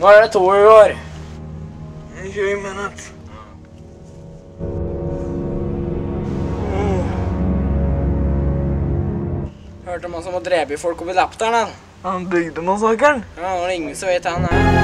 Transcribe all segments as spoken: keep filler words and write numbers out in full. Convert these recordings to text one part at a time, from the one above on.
Nå er det to i år. tjue minutter. Hørte man som å drepe folk oppi lapteren. Han bygde massakren. Ja, nå er det ingen som vet han er.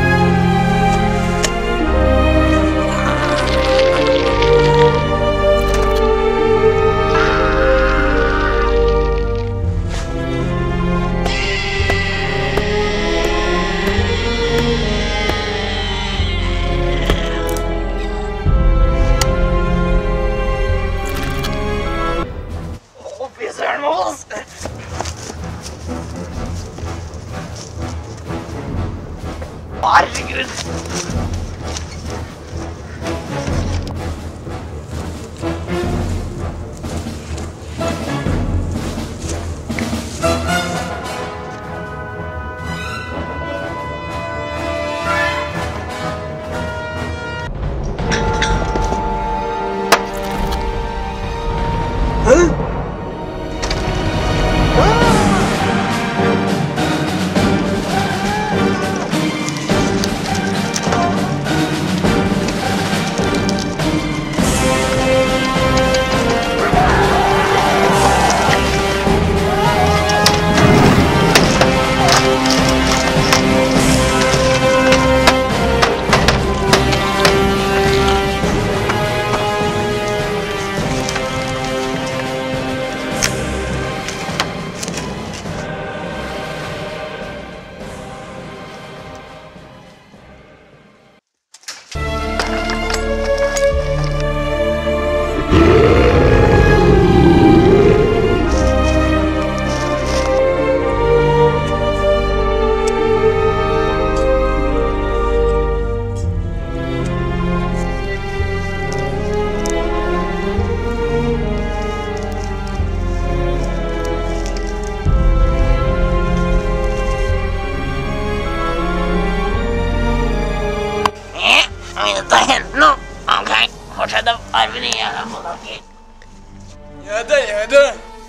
Herregud! Hæ? Dette har hendt noe. Ok, fortsett å arve nye på dere. Ja da, ja da.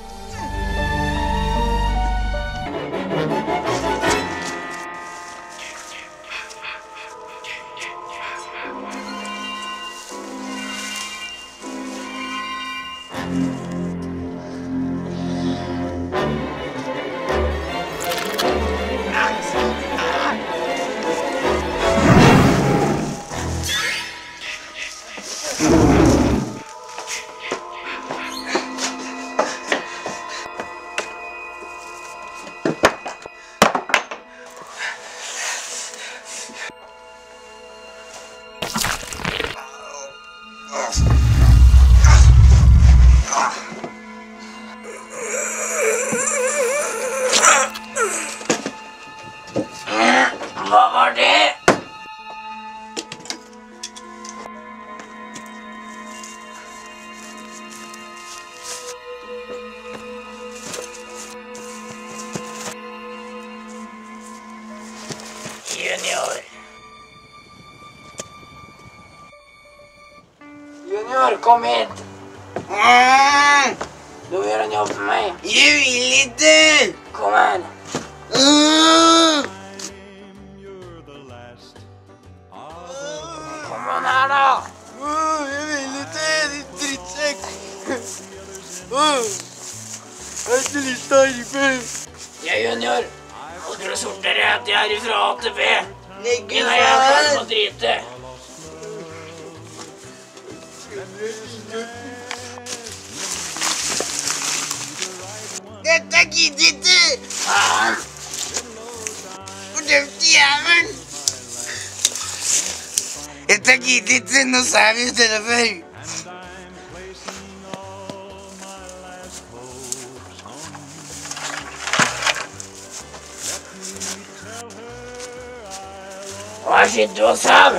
Hva var det? Junior. Junior, kom hit. Mm, Du vil gjøre en jobb for meg. jeg vil ikke. Kom her. Mm. Kom an her da. Uh, jeg vil ikke, din drittsekk. Uh, jeg har ikke lyst til å arbeide. Ja, Junior. Nå skal du sortere at jeg er ifra A til B. Legg Innan jeg er ferdig med å drite. Dette gidder ikke. Faen. Fordømte jævelen. Dette gidder ikke. Nå sa vi i stedet for. Hva sitter du og sav?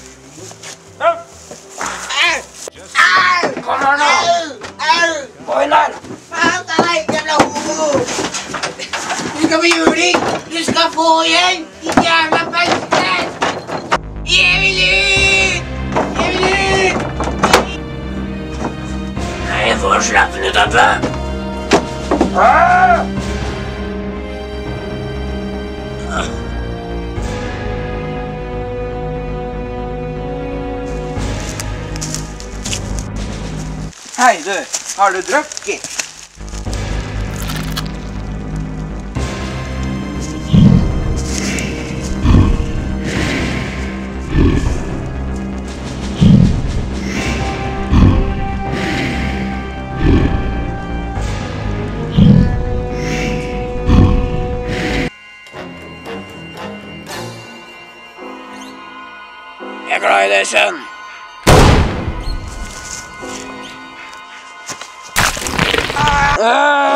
Kom her nå. Gå inn der. Faen, det er ikke jævla homo. Du skal på juling. Du skal få igjen. Din jævla bøtter. Jeg vil ut. Jeg vil ut. Nei, jeg får slappe den ut av det. Hei, du. Har du drukket? Jeg er glad i deg, sønn. Ah!